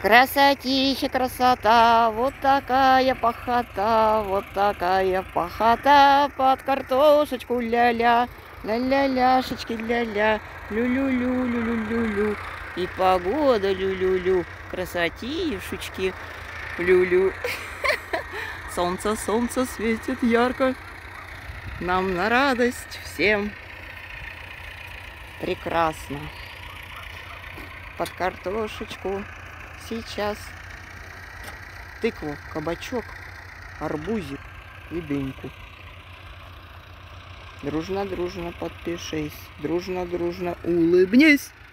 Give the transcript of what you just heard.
Красотища, красота, вот такая пахота, под картошечку ля-ля, ля-ля-ляшечки ля-ля, лю-лю-лю, лю-лю-лю-лю, и погода лю-лю-лю, красотишечки, лю-лю. Солнце, солнце светит ярко, нам на радость всем. Прекрасно. Под картошечку сейчас тыкву, кабачок, арбузик и дыньку. Дружно-дружно подпишись, дружно-дружно улыбнись.